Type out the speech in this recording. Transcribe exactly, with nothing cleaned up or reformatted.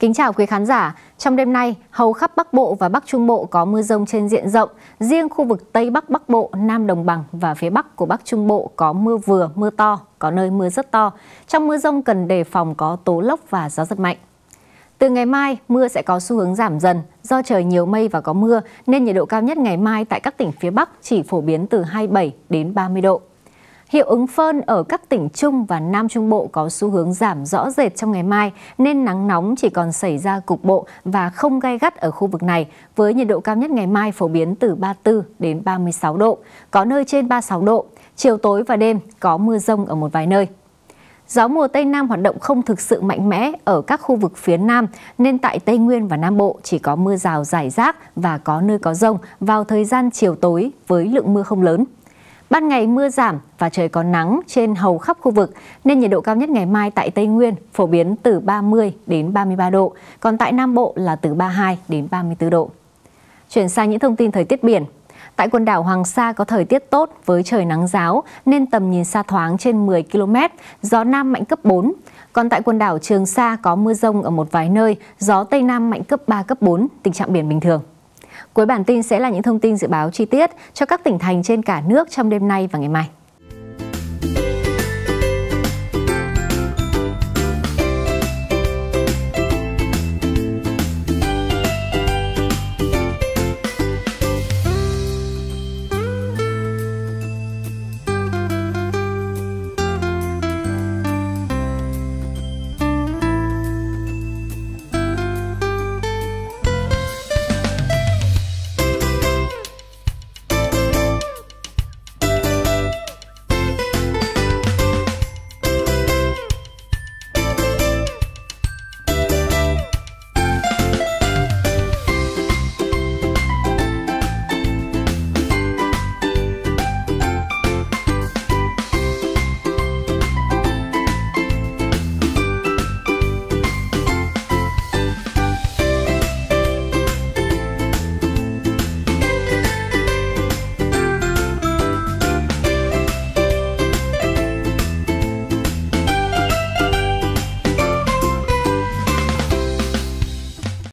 Kính chào quý khán giả. Trong đêm nay, hầu khắp Bắc Bộ và Bắc Trung Bộ có mưa rông trên diện rộng. Riêng khu vực Tây Bắc Bắc Bộ, Nam Đồng bằng và phía Bắc của Bắc Trung Bộ có mưa vừa, mưa to, có nơi mưa rất to. Trong mưa rông cần đề phòng có tố lốc và gió giật mạnh. Từ ngày mai, mưa sẽ có xu hướng giảm dần. Do trời nhiều mây và có mưa, nên nhiệt độ cao nhất ngày mai tại các tỉnh phía Bắc chỉ phổ biến từ hai mươi bảy đến ba mươi độ. Hiệu ứng phơn ở các tỉnh Trung và Nam Trung Bộ có xu hướng giảm rõ rệt trong ngày mai, nên nắng nóng chỉ còn xảy ra cục bộ và không gay gắt ở khu vực này, với nhiệt độ cao nhất ngày mai phổ biến từ ba mươi tư đến ba mươi sáu độ, có nơi trên ba mươi sáu độ. Chiều tối và đêm có mưa rông ở một vài nơi. Gió mùa Tây Nam hoạt động không thực sự mạnh mẽ ở các khu vực phía Nam, nên tại Tây Nguyên và Nam Bộ chỉ có mưa rào rải rác và có nơi có dông vào thời gian chiều tối với lượng mưa không lớn. Ban ngày mưa giảm và trời có nắng trên hầu khắp khu vực, nên nhiệt độ cao nhất ngày mai tại Tây Nguyên phổ biến từ ba mươi đến ba mươi ba độ, còn tại Nam Bộ là từ ba mươi hai đến ba mươi tư độ. Chuyển sang những thông tin thời tiết biển. Tại quần đảo Hoàng Sa có thời tiết tốt với trời nắng ráo nên tầm nhìn xa thoáng trên mười ki lô mét, gió Nam mạnh cấp bốn. Còn tại quần đảo Trường Sa có mưa rông ở một vài nơi, gió Tây Nam mạnh cấp ba, cấp bốn, tình trạng biển bình thường. Cuối bản tin sẽ là những thông tin dự báo chi tiết cho các tỉnh thành trên cả nước trong đêm nay và ngày mai.